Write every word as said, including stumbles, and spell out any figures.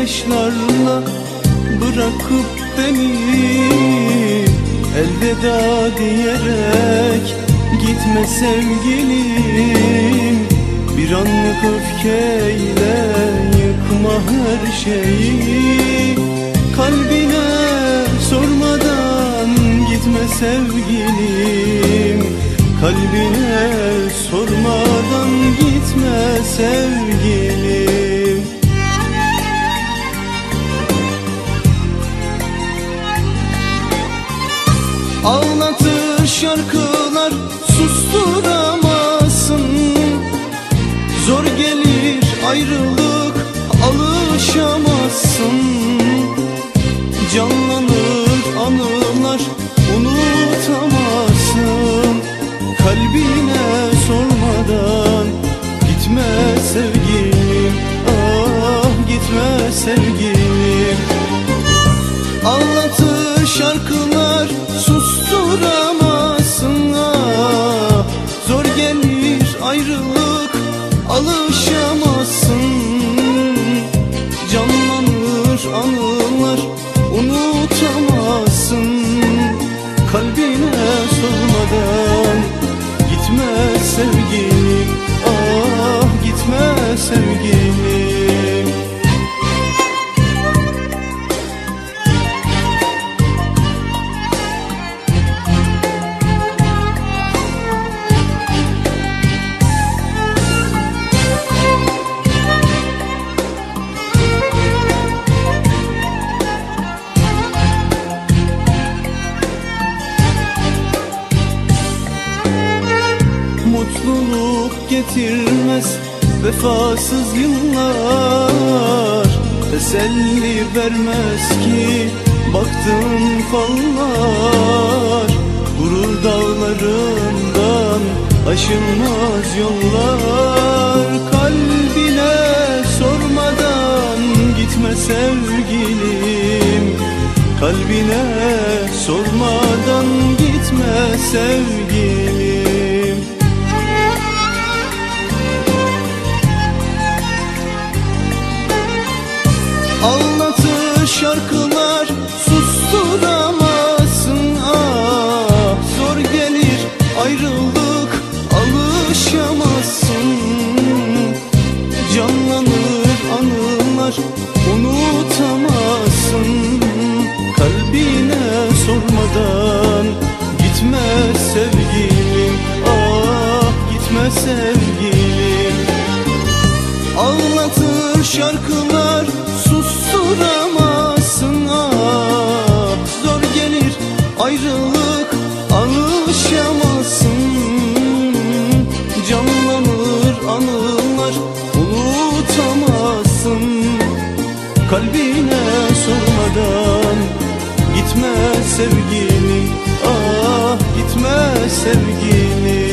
yaşlarla bırakıp beni elveda diyerek gitme sevgilim. Bir anlık öfkeyle yıkma her şeyi, kalbine sormadan gitme sevgilim. Kalbine sormadan gitme sevgilim. Ağlatır şarkılar susturamazsın, zor gelir ayrılık alışamazsın. Canlanır anılar unutamazsın, kalbine sormadan gitme sevgilim. Ah gitme sevgilim. Ağlatır şarkılar susturamazsın, ah zor gelir ayrılık alışamazsın. Canlanır anılar unutamazsın, kalbine sormadan gitme sevgilim. Ah gitme sevgilim. Mutluluk getirmez vefasız yıllar, teselli vermez ki baktığın fallar. Gurur dağlarından aşılmaz yollar, kalbine sormadan gitme sevgilim. Kalbine sormadan gitme sevgilim. Ağlatır şarkılar susturamazsın, ah zor gelir ayrılık alışamazsın. Canlanır anılar unutamazsın, kalbine sormadan gitme sevgilim. Ah gitme sevgilim. Ağlatır şarkılar susturamazsın, ah zor gelir ayrılık alışamazsın. Canlanır anılar unutamazsın, kalbine sormadan gitme sevgilim. Ah gitme sevgilim.